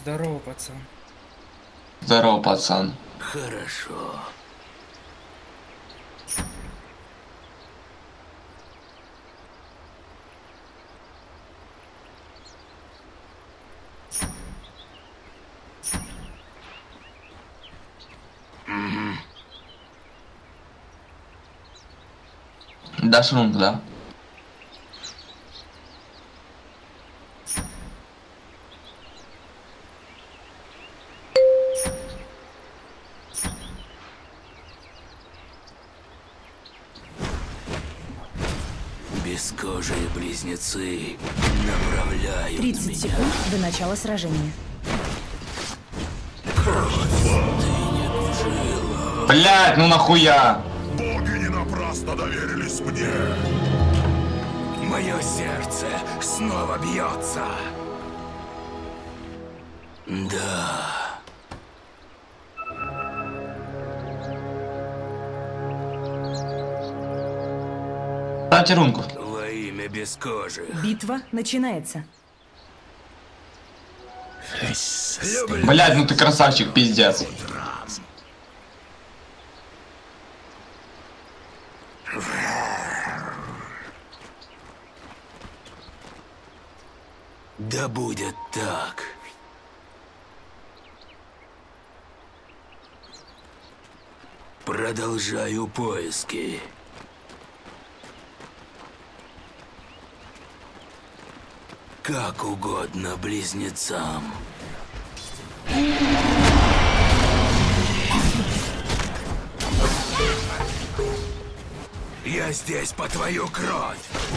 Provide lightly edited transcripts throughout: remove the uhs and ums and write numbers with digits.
Здорово, пацан. Здорово, пацан. Хорошо. Дашь рунг, да? Бескожие близнецы направляют 30 меня. секунд до начала сражения. Блять, ну нахуя? Боги не напрасно доверились мне. Мое сердце снова бьется. Да. Дайте рунку. Во имя бескожих. Битва начинается. Люблю. Блять, ну ты красавчик, пиздец. Да будет так. Продолжаю поиски. Как угодно близнецам. Я здесь по твою кровь.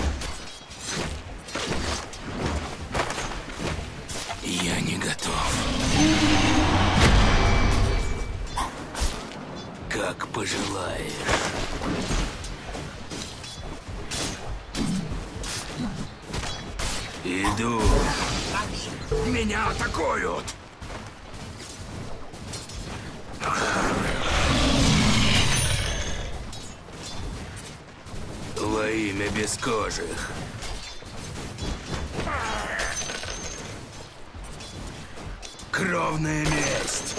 Я не готов. Как пожелаешь. Иду. Меня атакуют. Во имя бескожих. Кровная месть.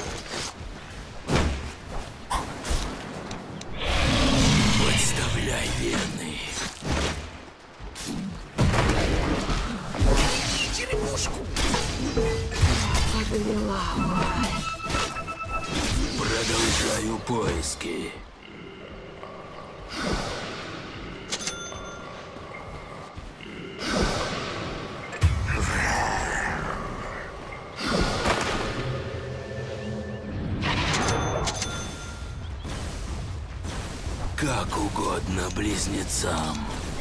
Подставляй вены. Черепушку. Продолжаю поиски. Как угодно близнецам.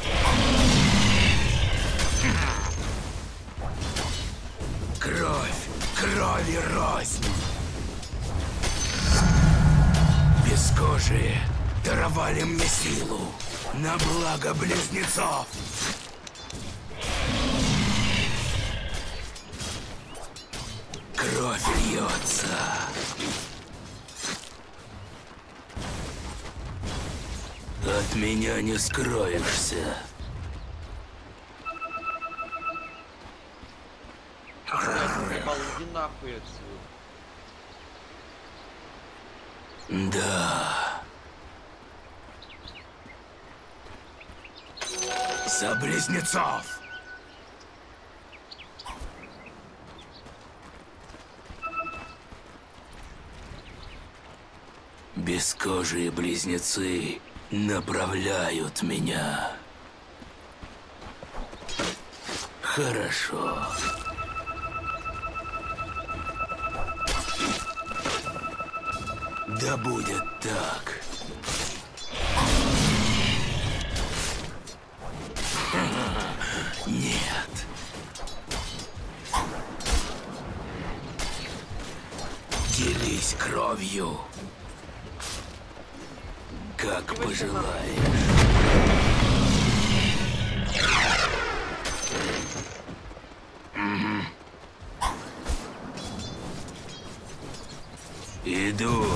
Кровь, кровь и рознь. Бескожие даровали мне силу на благо близнецов. Кровь льется. От меня не скроешься. Иди нахуй отсюда. Да. За близнецов. Бескожие близнецы направляют меня. Хорошо. Да будет так. Нет. Делись кровью. Как пожелаешь. Иду.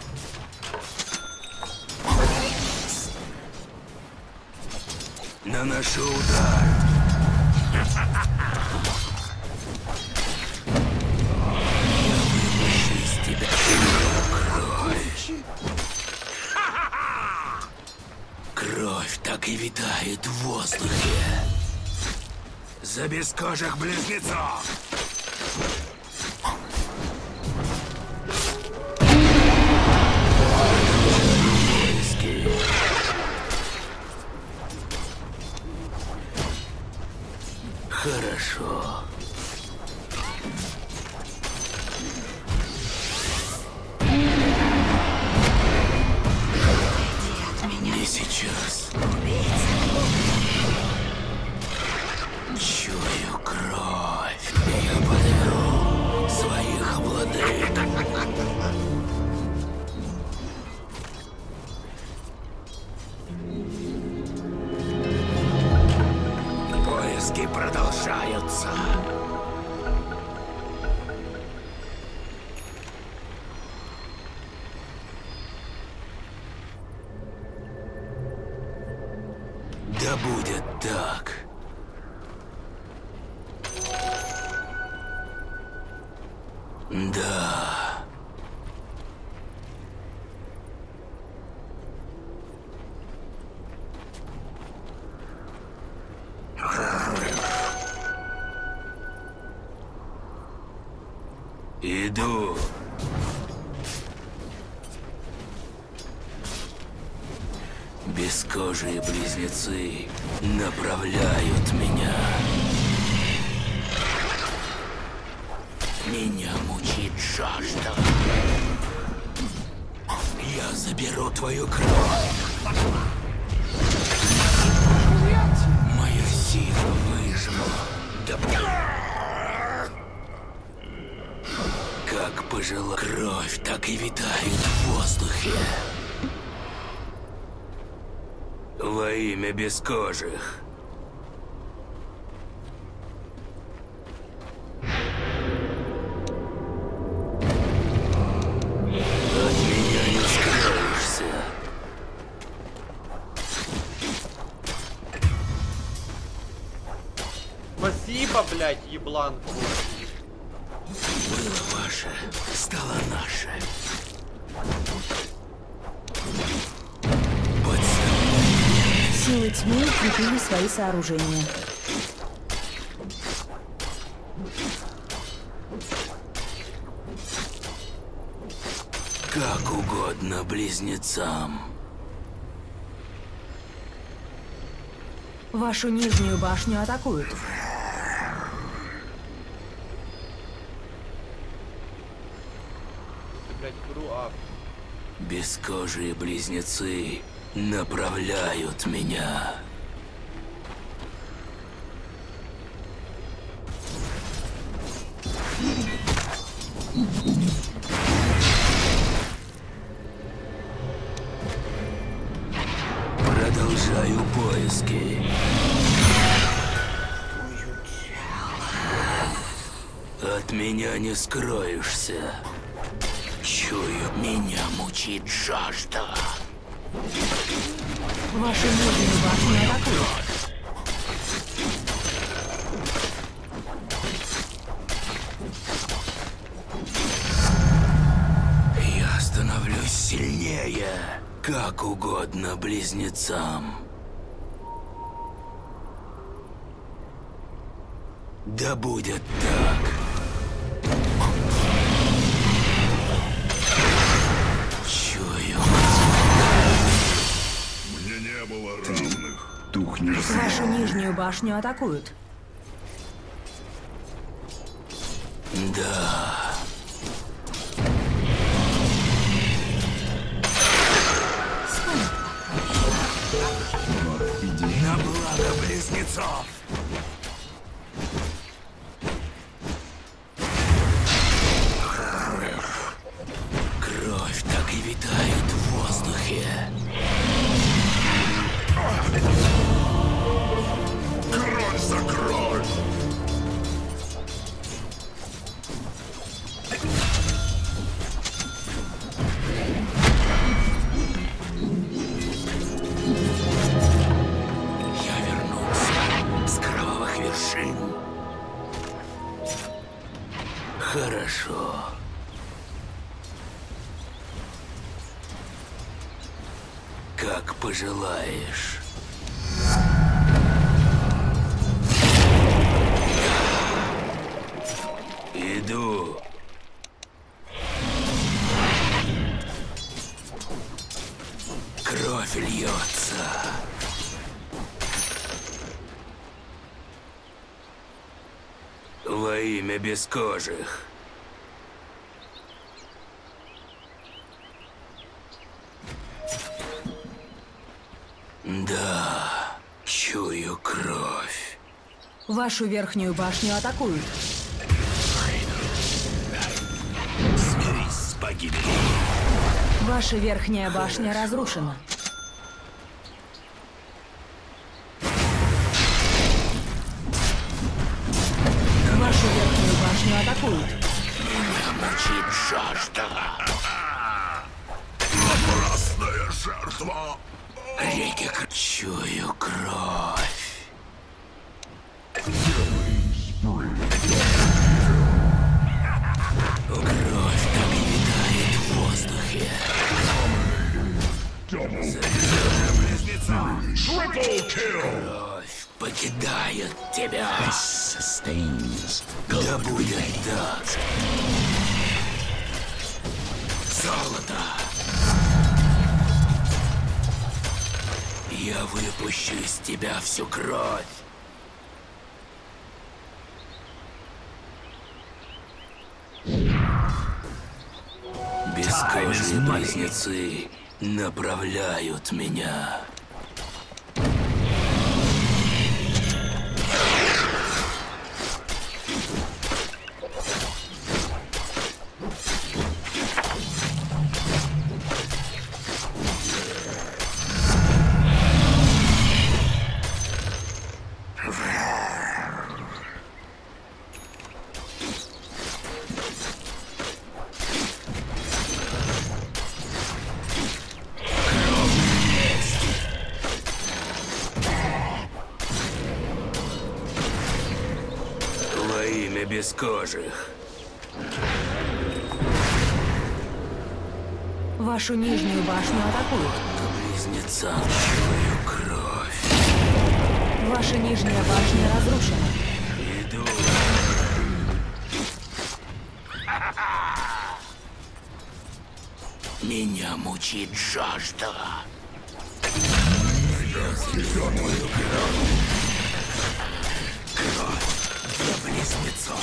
Наношу удар. витает в воздухе. За бескожих близнецов! Поиски. Хорошо. Не сейчас. Чую кровь. Я подберу своих владык. Поиски продолжаются. Да будет так. Да. Иду. Бескожие близнецы направляют меня. Меня мучит жажда. Я заберу твою кровь. Моя сила выжила. Да... Как пожила кровь, так и витает в воздухе. Во имя бескожих. От меня не скроешься. Спасибо, блядь, ебланку. Было ваше, стало наше. Силы тьмы укрепили свои сооружения. Как угодно близнецам. Вашу нижнюю башню атакуют. Ты, блядь, гру. Бескожие близнецы направляют меня. Продолжаю поиски. От меня не скроешься. Чую, меня мучит жажда. Вашу нижнюю башню атакуют. Я становлюсь сильнее. Как угодно близнецам. Да будет так. Чую. Мне не было равных. Тухнешь. Вашу нижнюю башню атакуют. Да. На благо близнецов. Кровь так и витает в воздухе. Кровь за кровь! Я вернулся с кровавых вершин. Хорошо. Как пожелаешь. Иду. Кровь льется. Во имя бескожих. Да, чую кровь. Вашу верхнюю башню атакуют. Смирись с погибелью. Ваша верхняя башня разрушена. Вашу верхнюю башню атакуют. Меня мучит жажда. Напрасная жертва. Реки чую кровь. Кровь так и витает в воздухе. Кровь покидает тебя. Да будет так. Золото. Я выпущу из тебя всю кровь. Бескожие близнецы направляют меня. Во имя бескожих. Вашу нижнюю башню атакуют. Близнецам чую кровь. Ваша нижняя башня разрушена. Иду. Меня мучит жажда. Кровь для близнецов.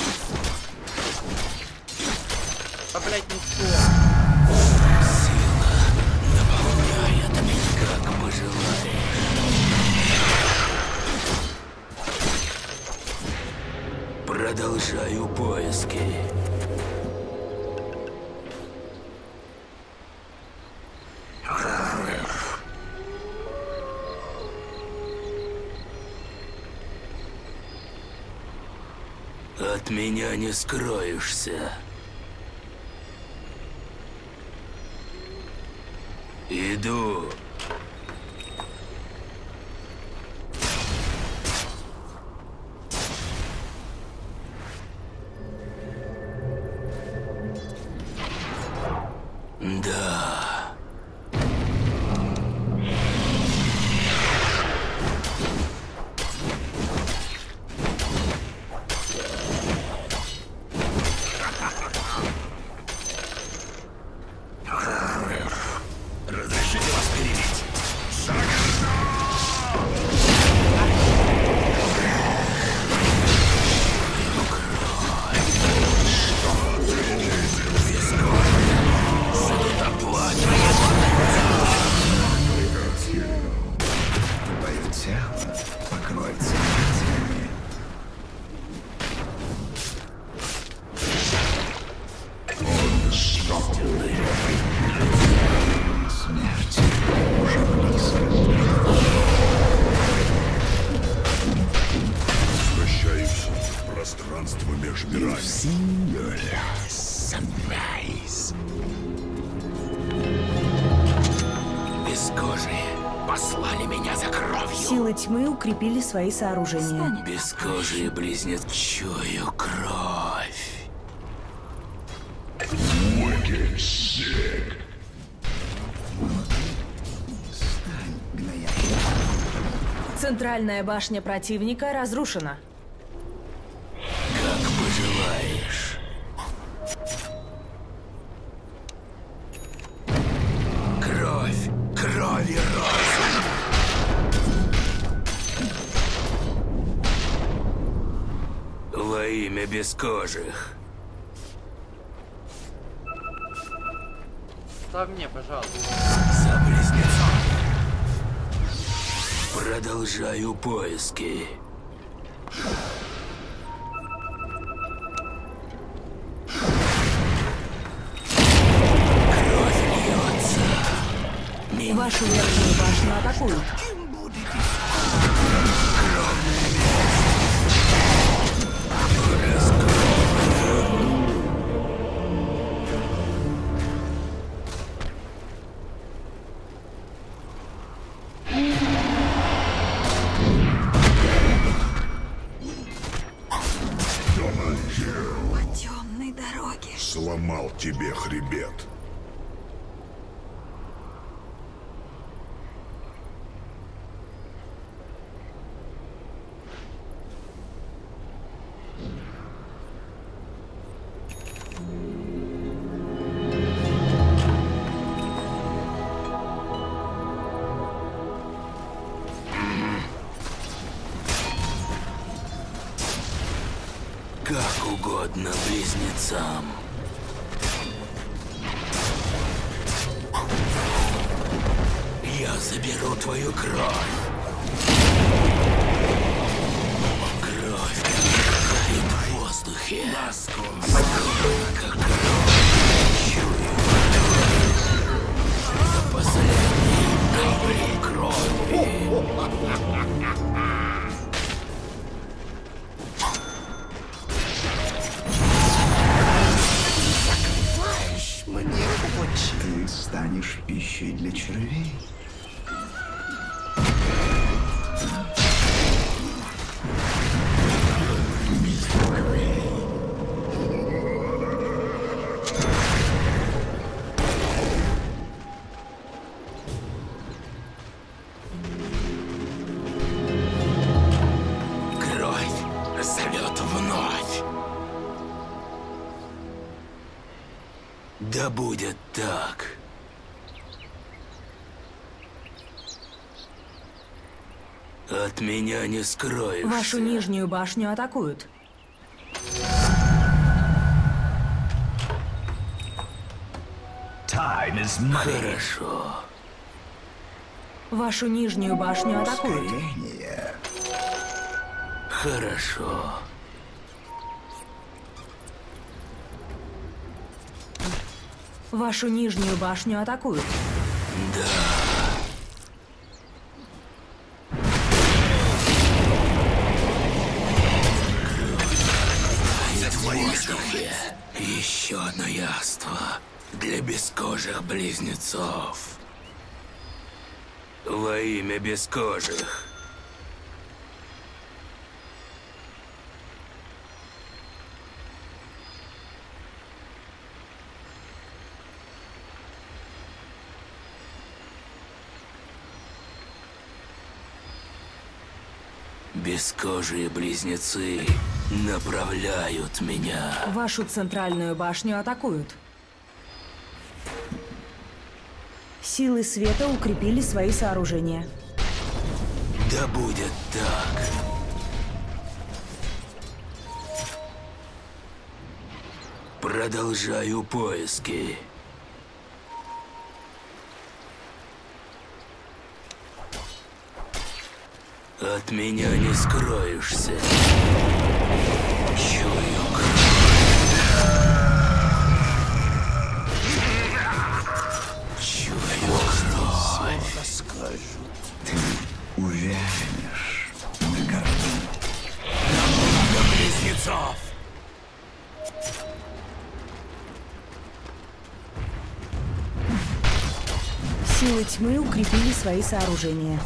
А, блядь, ну что? Сила наполняет меня, как пожелаешь. Продолжаю поиски. От меня не скроешься. Иду. Да. Разрешите вас перебить. Твое тело покроется пятнами. Смерть уже близко. Возвращаюсь в пространство между мирами. Бескожие послали меня за кровью. Силы тьмы укрепили свои сооружения. Бескожие близнец, чую кровь. Центральная башня противника разрушена. Как пожелаешь. бескожих. Ставь мне, пожалуйста. За близнецов. Продолжаю поиски. Кровь льется. Вашу верхнюю башню атакуют. По темной дороге. Сломал тебе хребет. Как угодно близнецам. Я заберу твою кровь. Кровь горит в воздухе. Как кровь. Чую. Последний капли крови. Ты станешь пищей для червей. Кровь зовет вновь. Да будет так. От меня не скроешься. Вашу нижнюю башню атакуют. Хорошо. Вашу нижнюю башню атакуют. Ускорение. Хорошо. Вашу нижнюю башню атакуют. В воздухе. Еще одно яство для бескожих близнецов. Во имя бескожих. Бескожие близнецы направляют меня. Вашу центральную башню атакуют. Силы света укрепили свои сооружения. Да будет так. Продолжаю поиски. От меня не скроешься. Чую кровь. Чую кровь. Ты увянешь на корню. Много близнецов. Силы тьмы укрепили свои сооружения.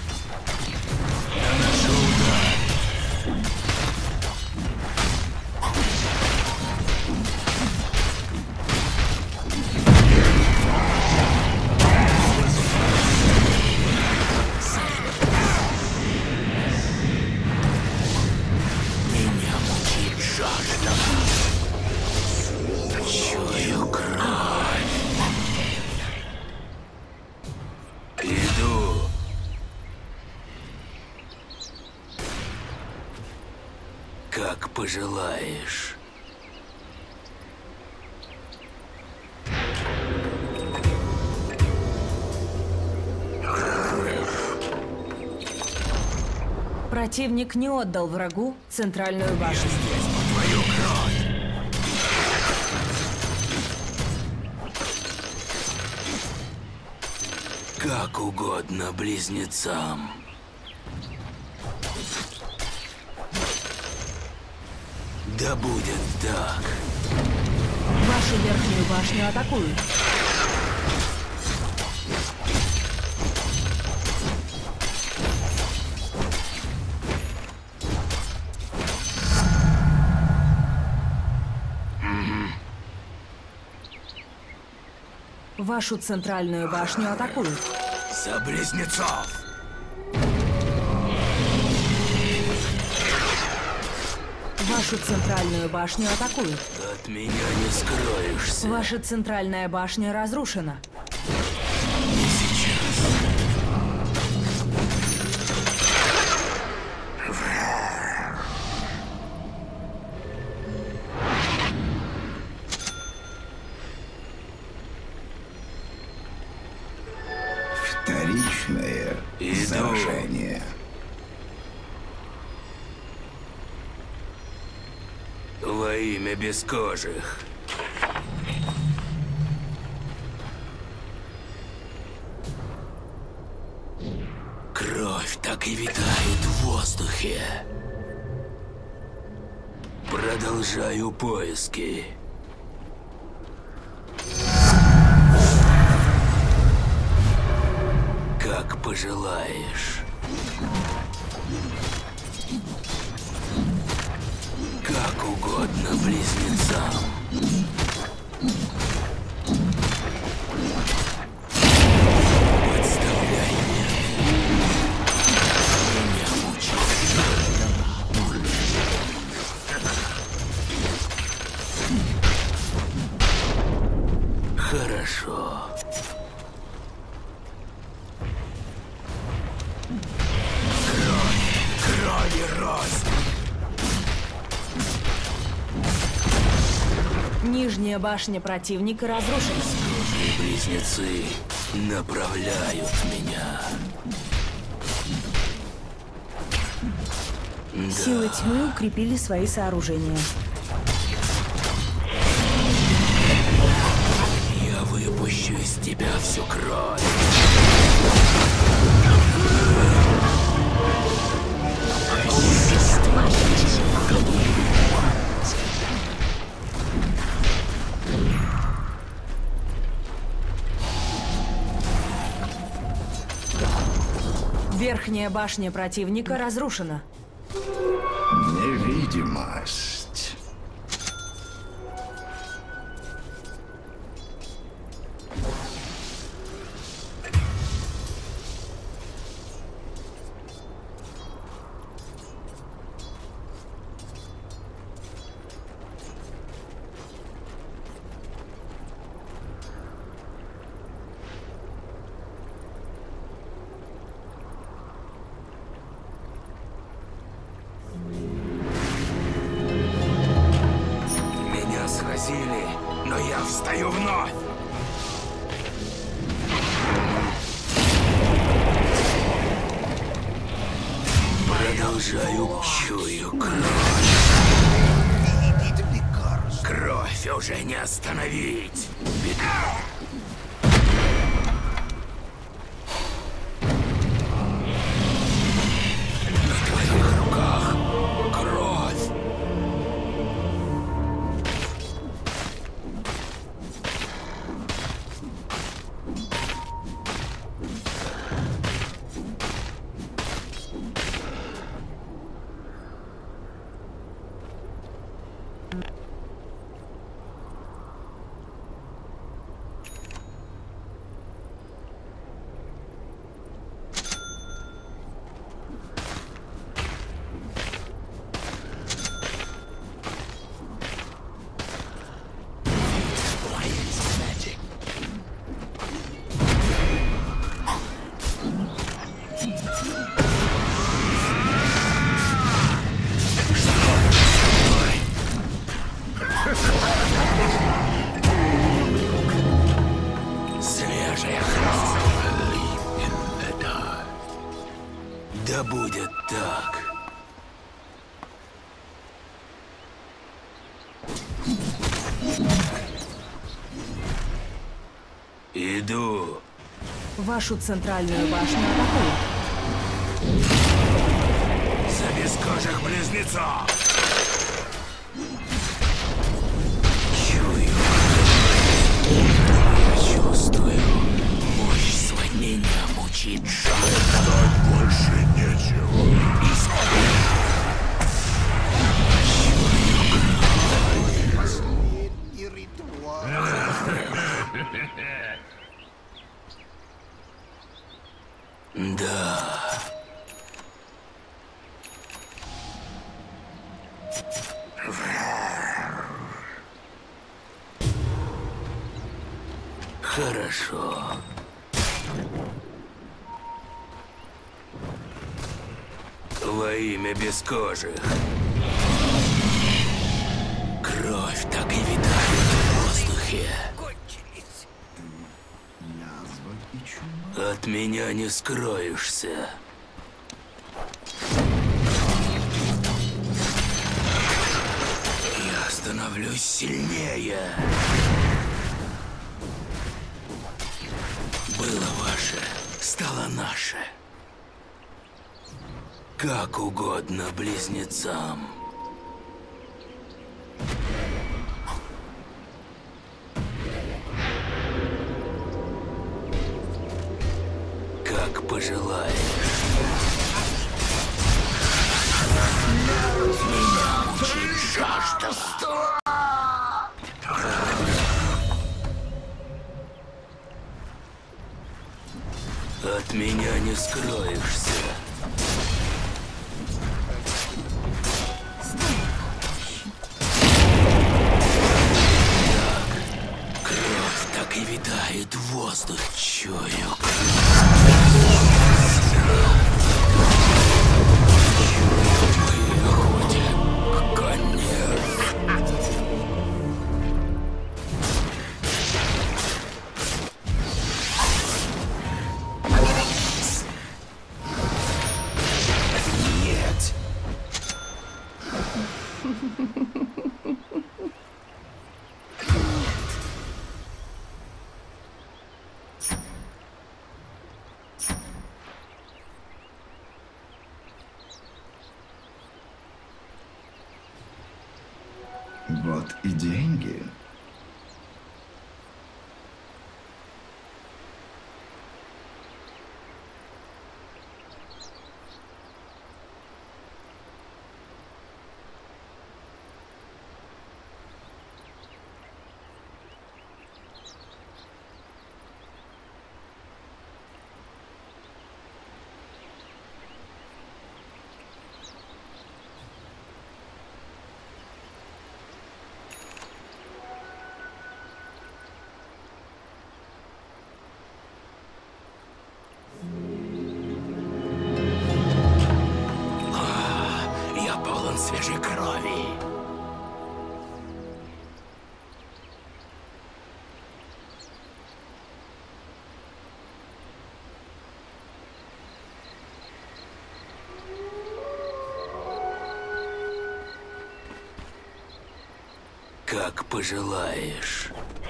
Меня мучит жажда. Чую кровь. Иду. пожелаешь. Противник не отдал врагу центральную башню. Здесь по твою кровь. Как угодно близнецам. Да будет так. Вашу верхнюю башню атакуют. Вашу центральную башню атакуют. За близнецов. Вашу центральную башню атакуют. От меня не скроешься. Ваша центральная башня разрушена. Не сейчас. Вторичное Иду. заражение. Во имя бескожих. Кровь так и витает в воздухе. Продолжаю поиски. Как пожелаешь. Как угодно близнецам. Подставляй меня мучить. Хорошо. Кровь и рост. Нижняя башня противника разрушилась. Близнецы направляют меня. Силы тьмы укрепили свои сооружения. Я выпущу из тебя всю кровь. Верхняя башня противника разрушена. Невидимость. Меня сразили, но я встаю вновь. Продолжаю, чую кровь. Кровь уже не остановить. На твоих руках кровь. Иду. Вашу центральную башню атакуют. За бескожих близнецов! Чую. Я чувствую. Мощь своднения мучит жажда. Больше нечего. Да. Хорошо. Во имя бескожих. Кровь так и витает в воздухе. От меня не скроешься. Я становлюсь сильнее. Было ваше, стало наше. Как угодно близнецам. Как пожелаешь. Меня мучит жажда. От меня не скроешься. Кровь так и витает в воздух, чую. Вот и деньги. Я полон свежей крови. Как пожелаешь.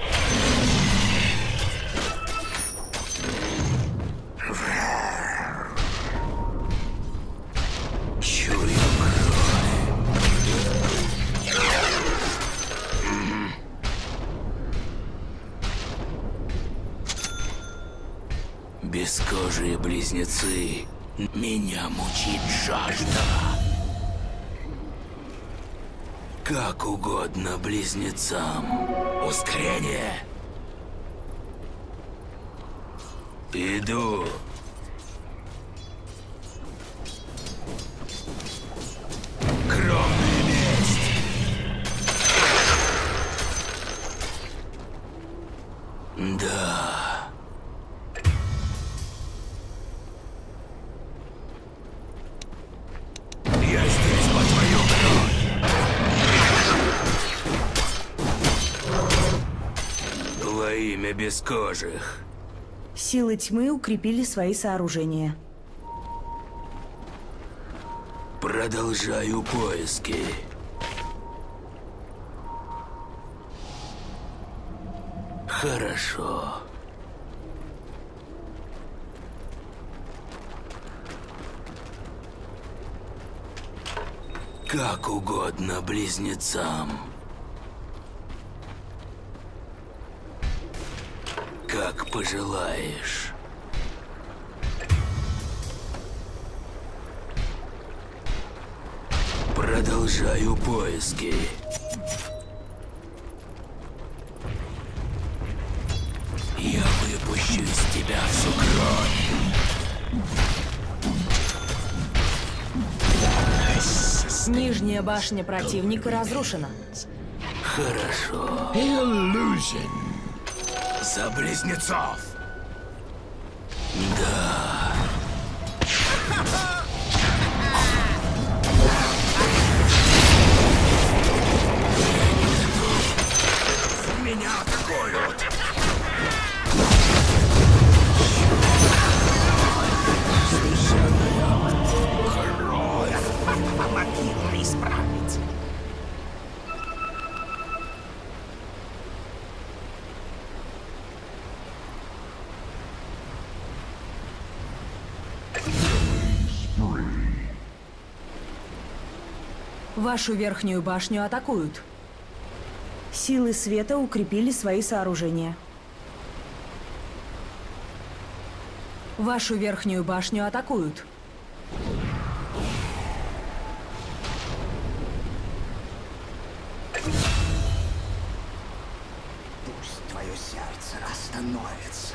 Чую кровь. Бескожие близнецы. Меня мучит жажда. Как угодно близнецам. Ускорение. Иду. Кровная месть. Да. Я здесь по твою кровь. Во имя бескожих. Силы тьмы укрепили свои сооружения. Продолжаю поиски. Хорошо. Как угодно близнецам. Как пожелаешь. Продолжаю поиски. Я выпущу из тебя всю кровь. Нижняя башня противника разрушена. Хорошо. За близнецов! Да. Меня атакуют! Кровь! Могила исправить! Вашу верхнюю башню атакуют. Силы света укрепили свои сооружения. Вашу верхнюю башню атакуют. Пусть твое сердце остановится.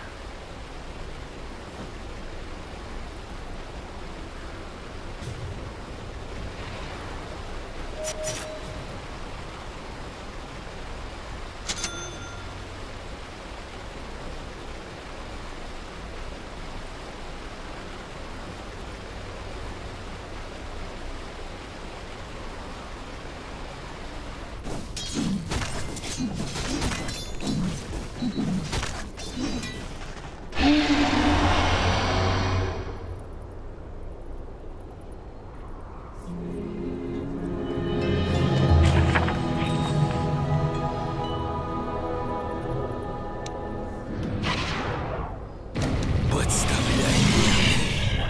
Подставляй меня.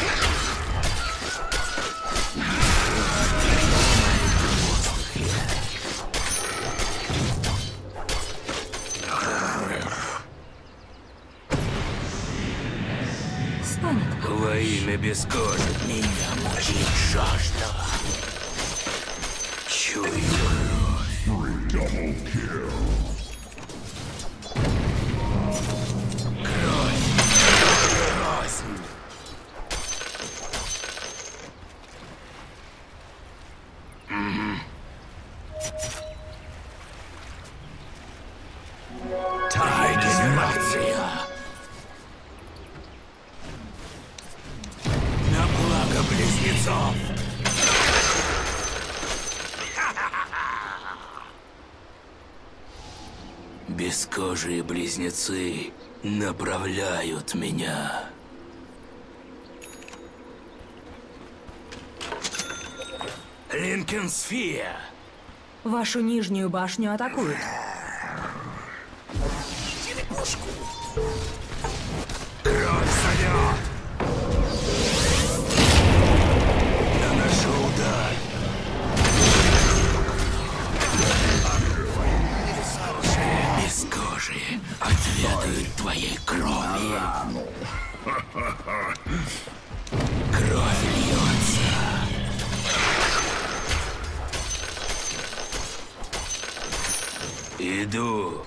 Станет. Во имя без кожи меня мучит жажда. Чую кровь. Рознь. Регенерация. На благо близнецов. Бескожие близнецы направляют меня. Линкенсфия. Вашу нижнюю башню атакуют. Кровь зовет. Наношу удар. Бескожие отведают твоей крови. Кровь льется. Иду.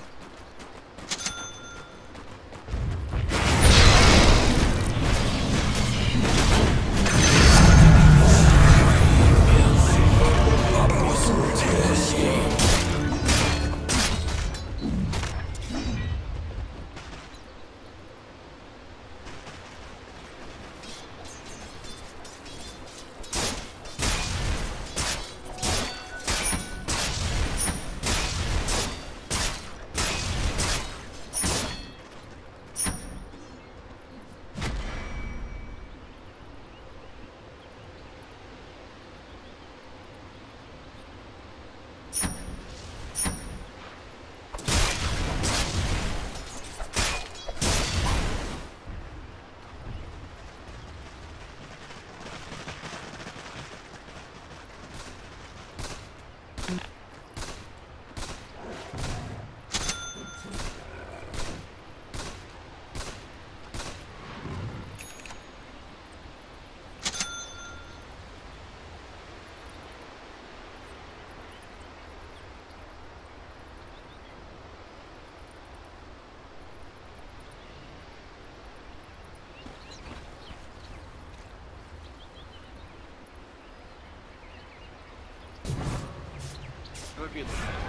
в обиду.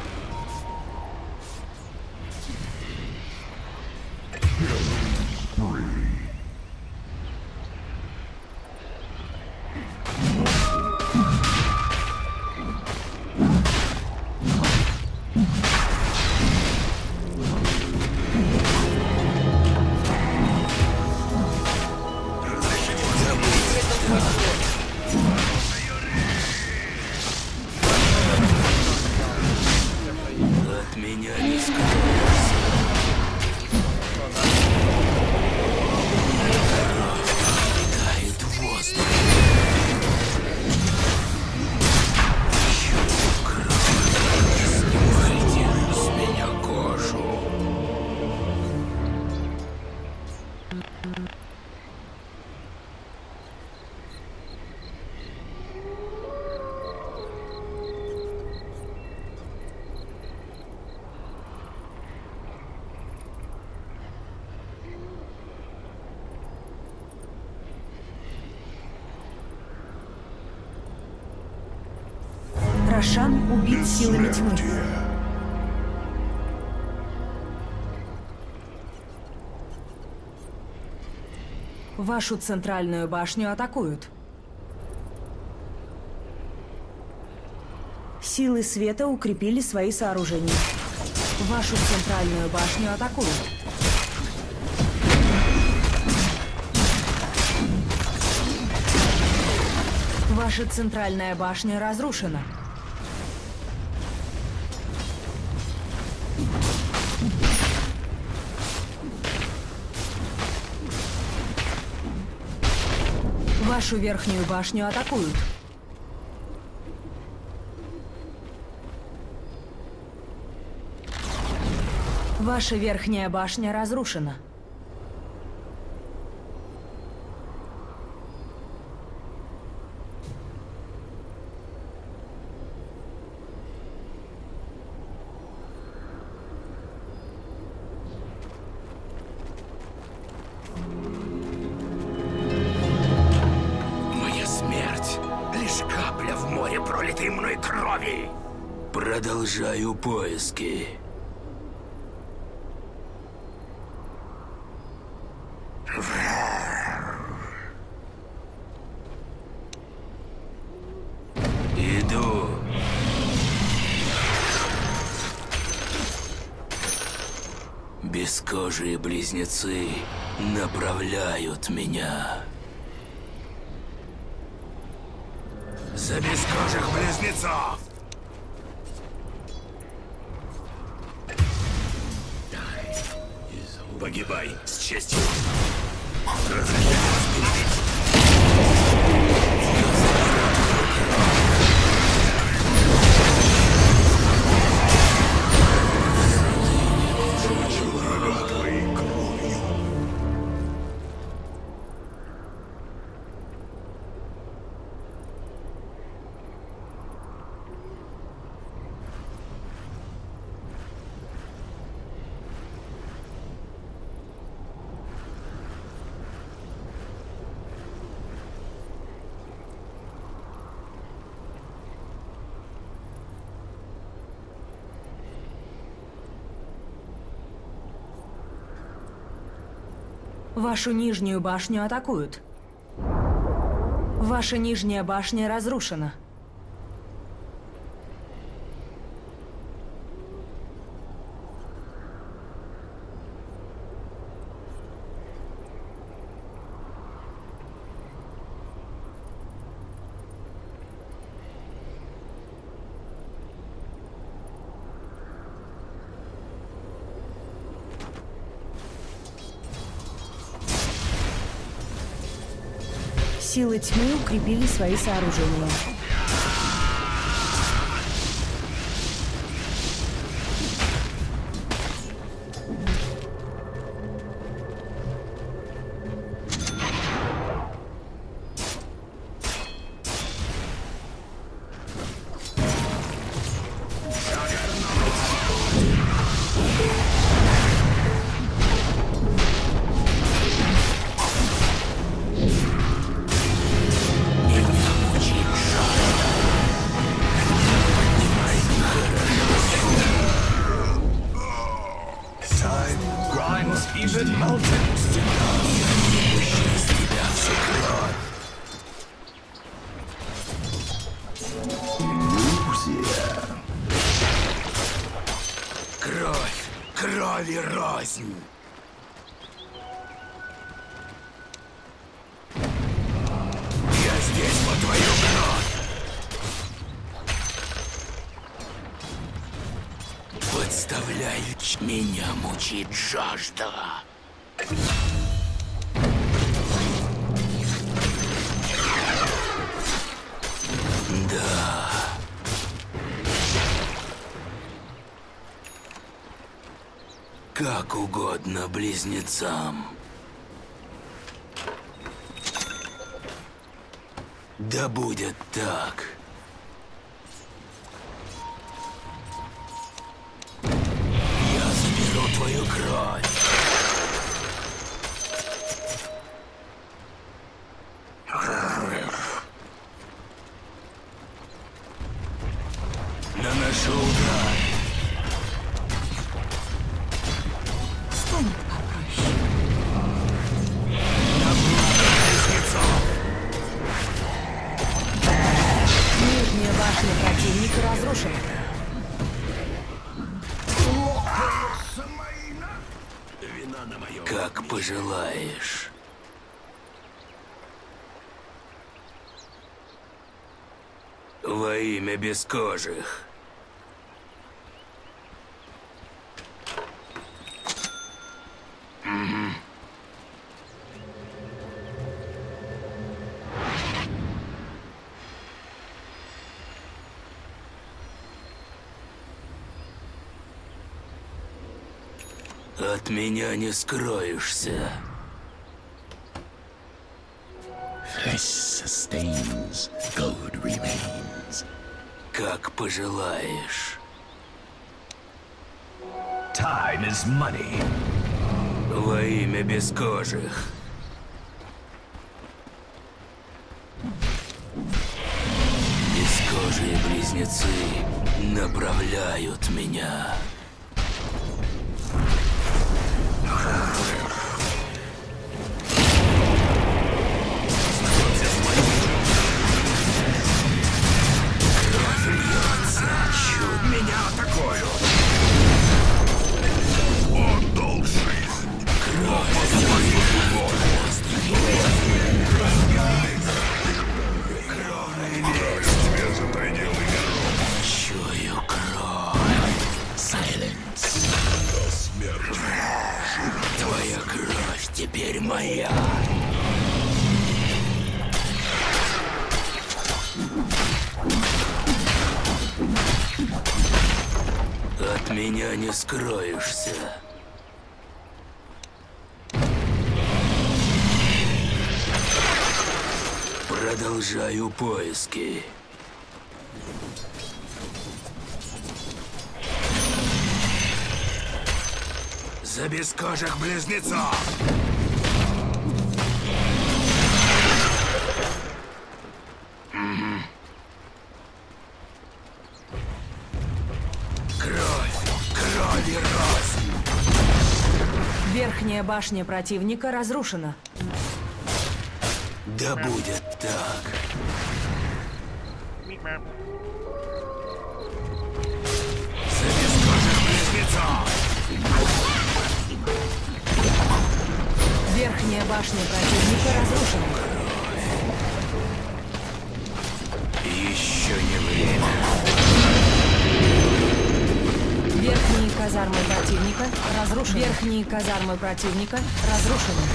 От меня не скроешься. Кровь в воздух. Кровь, снимайте с меня кожу. Рошан убит силами тьмы. Бессмертие. Вашу центральную башню атакуют. Силы света укрепили свои сооружения. Вашу центральную башню атакуют. Ваша центральная башня разрушена. Вашу верхнюю башню атакуют. Ваша верхняя башня разрушена. Моя смерть — лишь капля в море пролитой мной крови. Продолжаю поиски. Иду. Бескожие близнецы направляют меня. За бескожих близнецов! Погибай с честью. Разрешите вас перебить. Врага твоей кровью. Вашу нижнюю башню атакуют. Ваша нижняя башня разрушена. Силы тьмы укрепили свои сооружения. Меня мучает жар. Кровь, кровь и рознь. Я здесь по твою кровь. Подставляют, меня мучит жажда. Да. Как угодно близнецам. Да будет так. Я заберу твою кровь. Наношу удар. Станет попроще. Нижняя башня противника разрушена. Как пожелаешь. Во имя бескожих. От меня не скроешься. Flesh sustains, gold remains. Как пожелаешь. Time is money. Во имя бескожих. Бескожие близнецы направляют меня. Меня атакуют! Он дал жизнь. Тебе за пределы миров. Чую кровь. Silence. До смерти. Твоя кровь теперь моя. От меня не скроешься. Продолжаю поиски. За бескожих близнецов! Кровь и рознь. Верхняя башня противника разрушена. Да будет так. За бескожих близнецов! Верхняя башня противника разрушена. Еще не время. Верхние казармы противника разрушены. Верхние казармы противника разрушены.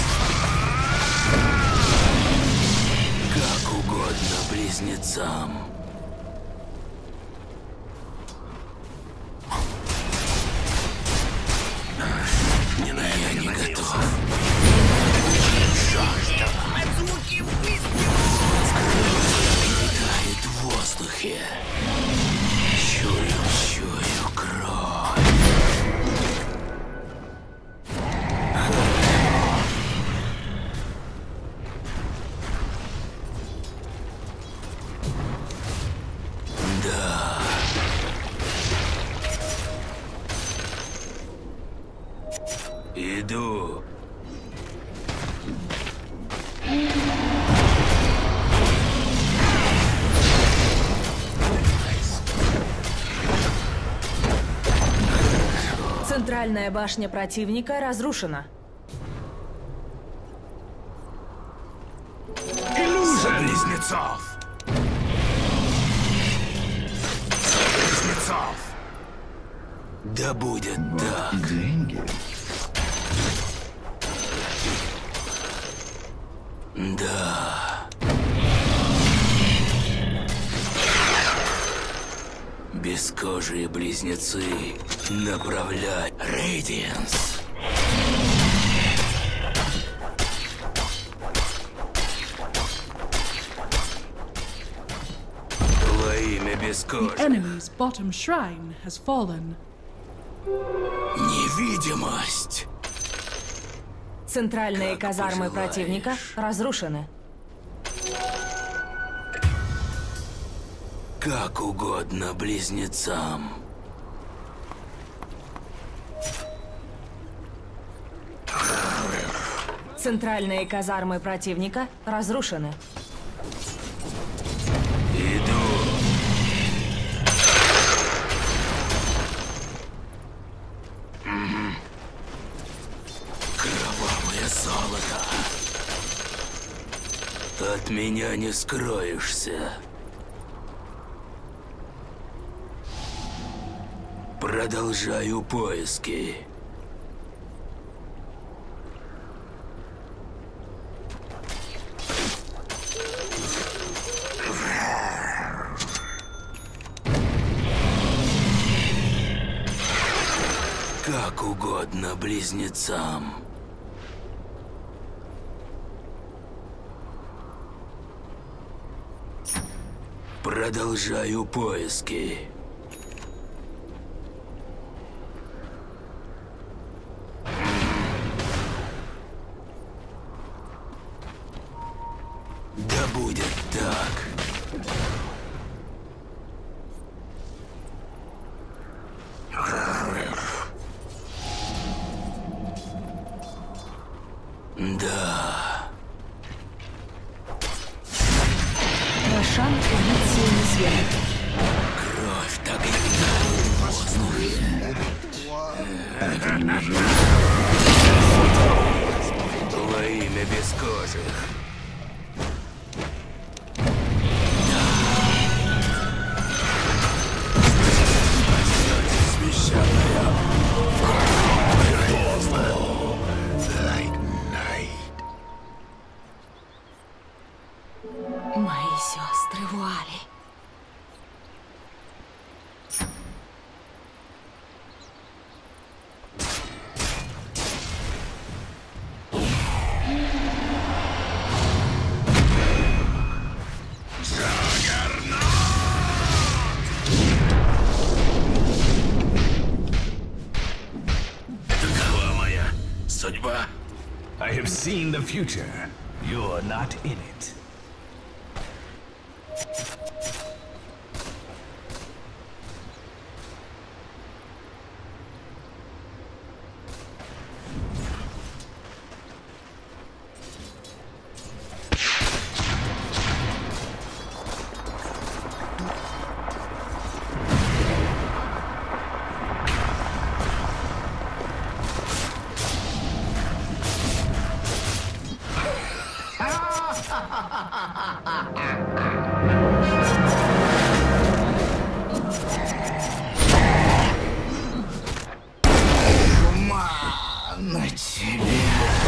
Как угодно близнецам. Я не готов. Жажда. Витает в воздухе. Чую кровь. Да. Иду. Центральная башня противника разрушена. За близнецов! Близнецов! Да будет так. Деньги. Да. Бескожие близнецы направлять Рейдианс. Во имя The бескожих. enemy's bottom shrine has fallen. Невидимость. Центральные Как казармы пожелаешь. противника разрушены. Как угодно близнецам. Центральные казармы противника разрушены. Иду. Кровавое золото. От меня не скроешься. Продолжаю поиски. Как угодно близнецам. Продолжаю поиски. Да будет так. Да. Рошан убит силами света. Кровь так и во имя бескожих. Мои сестры Вуали. Такова моя судьба. I have seen the future. You're not in it. На тебе.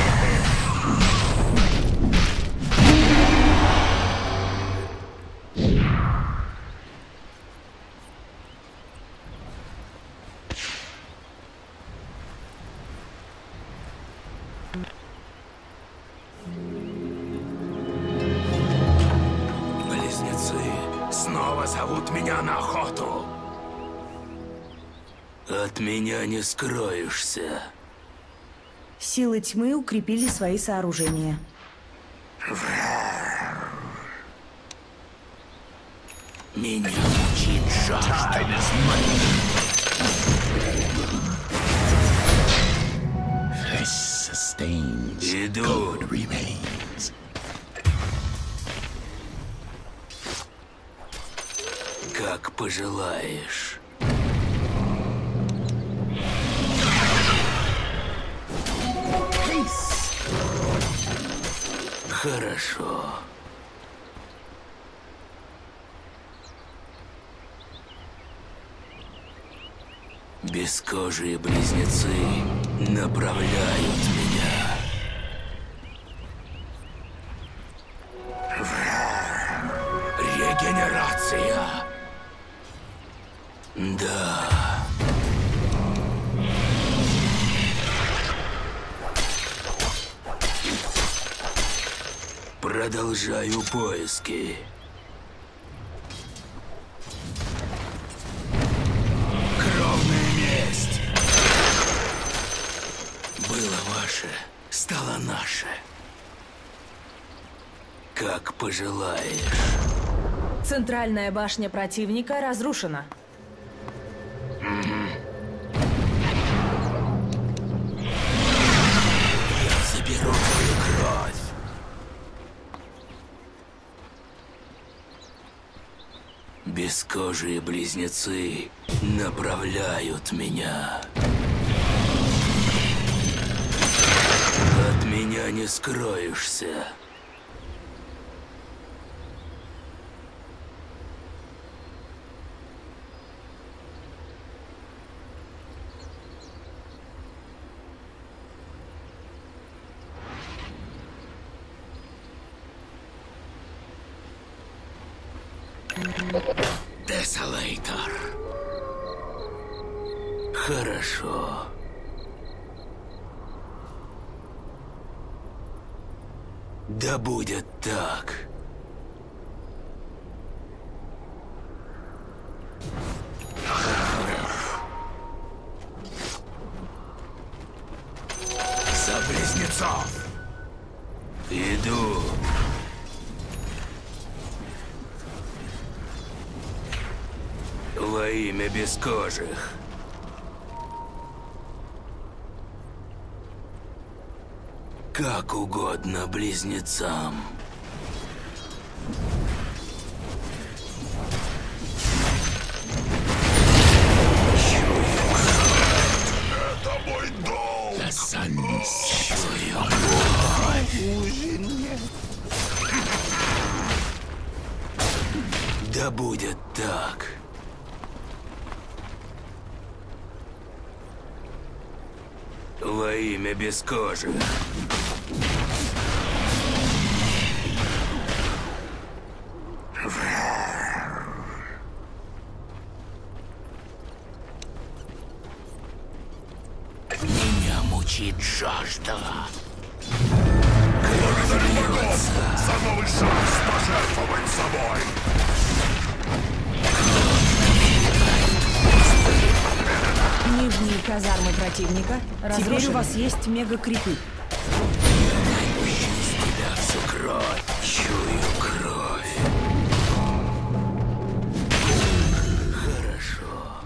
Близнецы снова зовут меня на охоту. От меня не скроешься. Силы тьмы укрепили свои сооружения. Меня мучит жажда. Иду. remains. Как пожелаешь. Хорошо. Бескожие близнецы направляют меня. Регенерация. Да. Продолжаю поиски. Кровная месть. Было ваше, стало наше. Как пожелаешь. Центральная башня противника разрушена. Я заберу твою кровь. Бескожие близнецы направляют меня. От меня не скроешься. Десолейтор. Хорошо. Да будет так. За близнецов. Иду. Во имя бескожих. Как угодно близнецам. Это мой долг! Чую кровь. Да будет так. Во имя бескожих. Меня мучит жажда. Кровь льется. За новый шанс пожертвовать собой! Нижние казармы противника разрушены. Теперь у вас есть мега-крипы. Из тебя всю кровь. Чую кровь. Хорошо.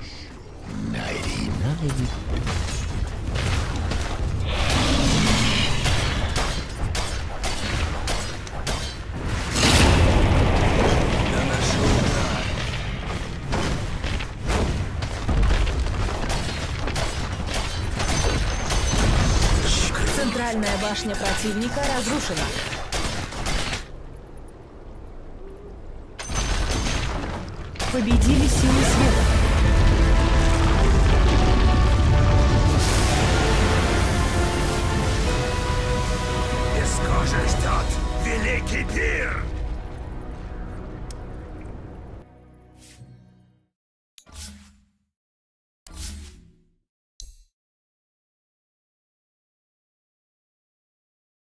Наношу удар. Центральная башня противника разрушена. Победили силы света. Бескожих ждет великий пир.